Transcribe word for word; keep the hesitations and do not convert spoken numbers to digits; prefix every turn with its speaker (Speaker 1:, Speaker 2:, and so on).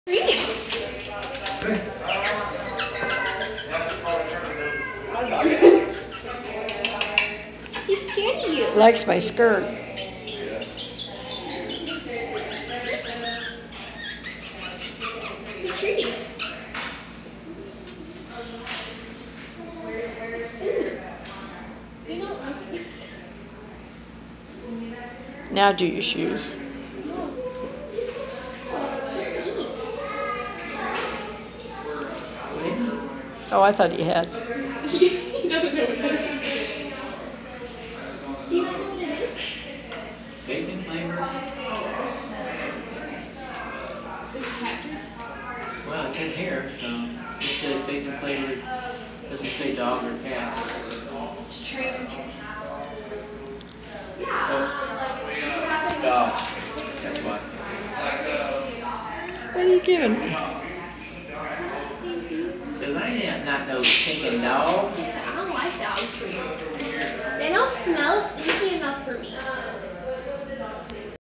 Speaker 1: Reading. He's scared of you.
Speaker 2: Likes my skirt.
Speaker 1: He's treating. It's food. You don't like it.
Speaker 2: Now do your shoes. Oh, I thought he had.
Speaker 1: He doesn't know what it is. Do you not know what it is?
Speaker 3: Bacon flavor?
Speaker 1: Is it Patrick's?
Speaker 3: Well, it's in here, so it says bacon flavored. Doesn't say dog or cat.
Speaker 1: It's Trader Joe's.
Speaker 3: Oh, dog. That's why.
Speaker 2: What are you giving me?
Speaker 3: Says I am not no chicken dog.
Speaker 1: He said, I don't like dog treats. They don't smell stinky enough for me.